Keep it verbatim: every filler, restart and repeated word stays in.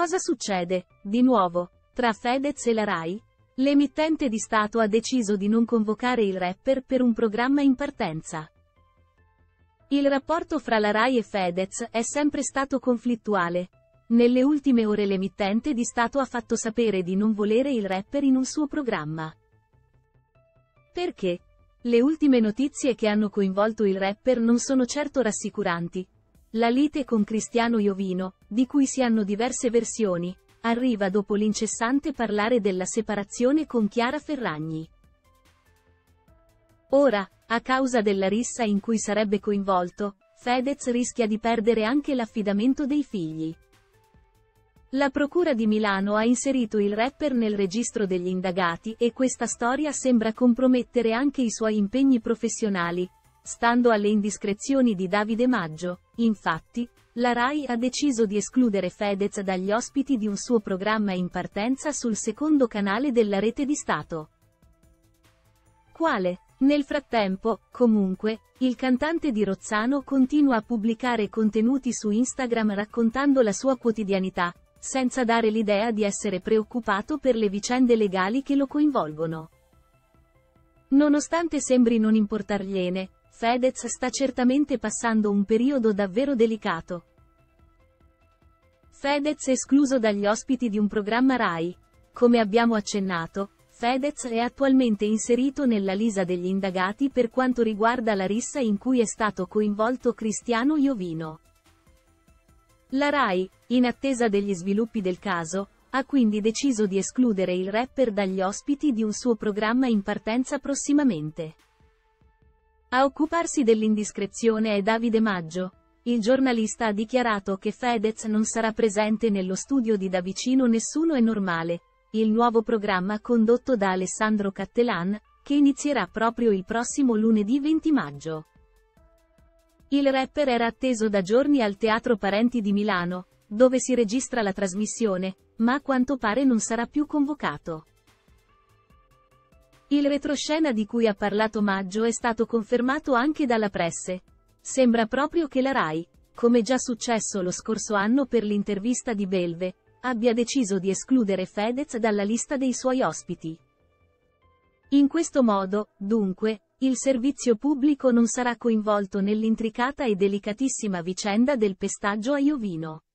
Cosa succede, di nuovo, tra Fedez e la Rai? L'emittente di Stato ha deciso di non convocare il rapper per un programma in partenza. Il rapporto fra la Rai e Fedez è sempre stato conflittuale. Nelle ultime ore l'emittente di Stato ha fatto sapere di non volere il rapper in un suo programma. Perché? Le ultime notizie che hanno coinvolto il rapper non sono certo rassicuranti. La lite con Cristiano Iovino, di cui si hanno diverse versioni, arriva dopo l'incessante parlare della separazione con Chiara Ferragni. Ora, a causa della rissa in cui sarebbe coinvolto, Fedez rischia di perdere anche l'affidamento dei figli. La Procura di Milano ha inserito il rapper nel registro degli indagati e questa storia sembra compromettere anche i suoi impegni professionali. Stando alle indiscrezioni di Davide Maggio, infatti, la Rai ha deciso di escludere Fedez dagli ospiti di un suo programma in partenza sul secondo canale della rete di Stato. Quale? Nel frattempo, comunque, il cantante di Rozzano continua a pubblicare contenuti su Instagram raccontando la sua quotidianità, senza dare l'idea di essere preoccupato per le vicende legali che lo coinvolgono. Nonostante sembri non importargliene, Fedez sta certamente passando un periodo davvero delicato. Fedez escluso dagli ospiti di un programma Rai. Come abbiamo accennato, Fedez è attualmente inserito nella lista degli indagati per quanto riguarda la rissa in cui è stato coinvolto Cristiano Iovino. La Rai, in attesa degli sviluppi del caso, ha quindi deciso di escludere il rapper dagli ospiti di un suo programma in partenza prossimamente. A occuparsi dell'indiscrezione è Davide Maggio. Il giornalista ha dichiarato che Fedez non sarà presente nello studio di Da vicino Nessuno è normale, il nuovo programma condotto da Alessandro Cattelan, che inizierà proprio il prossimo lunedì venti maggio. Il rapper era atteso da giorni al Teatro Parenti di Milano, dove si registra la trasmissione, ma a quanto pare non sarà più convocato. Il retroscena di cui ha parlato Maggio è stato confermato anche dalla presse. Sembra proprio che la Rai, come già successo lo scorso anno per l'intervista di Belve, abbia deciso di escludere Fedez dalla lista dei suoi ospiti. In questo modo, dunque, il servizio pubblico non sarà coinvolto nell'intricata e delicatissima vicenda del pestaggio a Iovino.